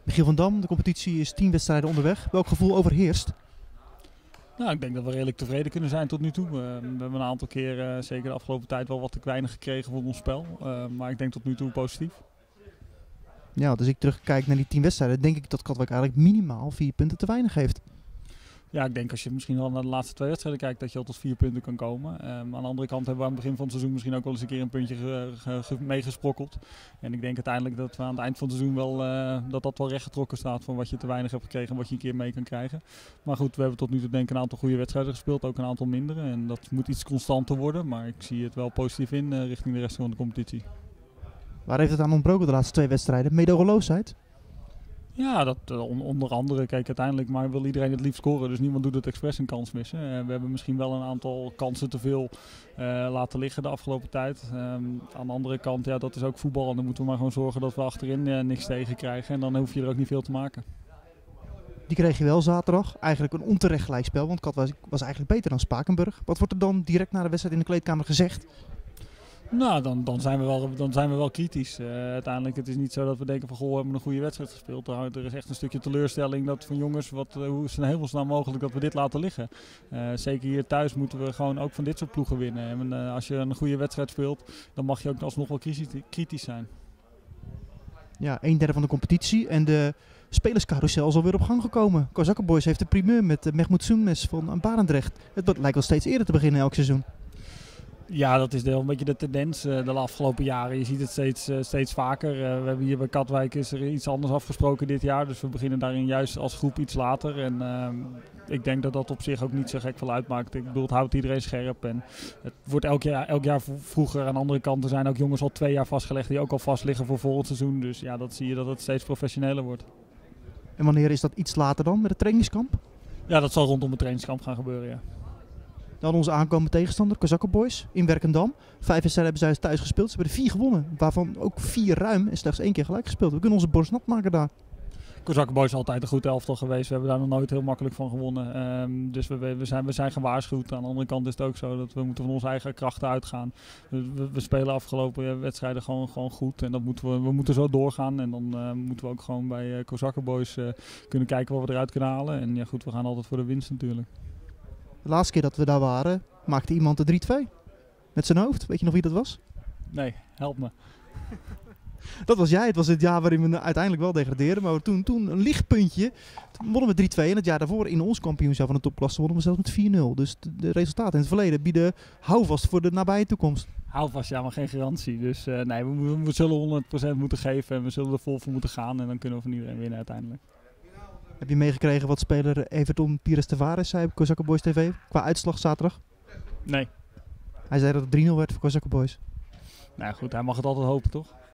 Michiel van Dam, de competitie is 10 wedstrijden onderweg. Welk gevoel overheerst? Nou, ik denk dat we redelijk tevreden kunnen zijn tot nu toe. We hebben een aantal keer, zeker de afgelopen tijd, wel wat te weinig gekregen voor ons spel. Maar ik denk tot nu toe positief. Ja, als ik terugkijk naar die 10 wedstrijden, denk ik dat Katwijk eigenlijk minimaal 4 punten te weinig heeft. Ja, ik denk als je misschien wel naar de laatste 2 wedstrijden kijkt, dat je al tot 4 punten kan komen. Aan de andere kant hebben we aan het begin van het seizoen misschien ook wel eens een keer een puntje meegesprokkeld. En ik denk uiteindelijk dat we aan het eind van het seizoen wel, dat wel rechtgetrokken staat van wat je te weinig hebt gekregen en wat je een keer mee kan krijgen. Maar goed, we hebben tot nu toe denk ik een aantal goede wedstrijden gespeeld, ook een aantal mindere. En dat moet iets constanter worden, maar ik zie het wel positief in richting de rest van de competitie. Waar heeft het aan ontbroken de laatste 2 wedstrijden? Meedogenloosheid? Ja, dat onder andere. Kijk, uiteindelijk maar wil iedereen het liefst scoren. Dus niemand doet het expres een kans missen. We hebben misschien wel een aantal kansen te veel laten liggen de afgelopen tijd. Aan de andere kant, ja, dat is ook voetbal. En dan moeten we maar gewoon zorgen dat we achterin niks tegen krijgen. En dan hoef je er ook niet veel te maken. Die kreeg je wel zaterdag. Eigenlijk een onterecht gelijkspel, want Katwijk was eigenlijk beter dan Spakenburg. Wat wordt er dan direct na de wedstrijd in de kleedkamer gezegd? Nou, dan zijn we wel kritisch. Uiteindelijk het is niet zo dat we denken van goh, we hebben een goede wedstrijd gespeeld. Er is echt een stukje teleurstelling dat van jongens, hoe is het hemelsnaam mogelijk dat we dit laten liggen. Zeker hier thuis moeten we gewoon ook van dit soort ploegen winnen. En als je een goede wedstrijd speelt, dan mag je ook alsnog wel kritisch zijn. Ja, 1/3 van de competitie en de spelerscarousel is alweer op gang gekomen. Kozakkenboys heeft de primeur met Mehmoet Soennes van Barendrecht. Het lijkt wel steeds eerder te beginnen elk seizoen. Ja, dat is een beetje de tendens de afgelopen jaren. Je ziet het steeds vaker. We hebben hier bij Katwijk is er iets anders afgesproken dit jaar. Dus we beginnen daarin juist als groep iets later. En ik denk dat dat op zich ook niet zo gek veel uitmaakt. Ik bedoel, het houdt iedereen scherp. En het wordt elk jaar vroeger. Aan de andere kant er zijn ook jongens al 2 jaar vastgelegd die ook al vast liggen voor volgend seizoen. Dus ja, dat zie je dat het steeds professioneler wordt. En wanneer is dat iets later dan met het trainingskamp? Ja, dat zal rondom het trainingskamp gaan gebeuren, ja. Dan onze aankomende tegenstander, Kozakkenboys, in Werkendam. 5 wedstrijden hebben zij thuis gespeeld. Ze hebben er 4 gewonnen, waarvan ook 4 ruim en slechts 1 keer gelijk gespeeld. We kunnen onze borst nat maken daar. Kozakkenboys is altijd een goed elftal geweest. We hebben daar nog nooit heel makkelijk van gewonnen. Dus we zijn gewaarschuwd. Aan de andere kant is het ook zo dat we moeten van onze eigen krachten uitgaan. We spelen afgelopen wedstrijden gewoon goed. En we moeten zo doorgaan. En dan moeten we ook gewoon bij Kozakkenboys kunnen kijken wat we eruit kunnen halen. En ja goed, we gaan altijd voor de winst natuurlijk. De laatste keer dat we daar waren, maakte iemand de 3-2. Met zijn hoofd. Weet je nog wie dat was? Nee, help me. Dat was jij. Het was het jaar waarin we uiteindelijk wel degradeerden. Maar toen een lichtpuntje. Toen wonnen we 3-2. En het jaar daarvoor in ons kampioenschap van de topklasse wonnen we zelfs met 4-0. Dus de resultaten in het verleden bieden houvast voor de nabije toekomst. Houvast, ja, maar geen garantie. Dus nee, we zullen 100% moeten geven. En we zullen er vol voor moeten gaan. En dan kunnen we van iedereen winnen uiteindelijk. Heb je meegekregen wat speler Everton Pires Tavares zei op Kozakkenboys TV? Qua uitslag zaterdag? Nee. Hij zei dat het 3-0 werd voor Kozakkenboys. Nou goed, hij mag het altijd hopen, toch?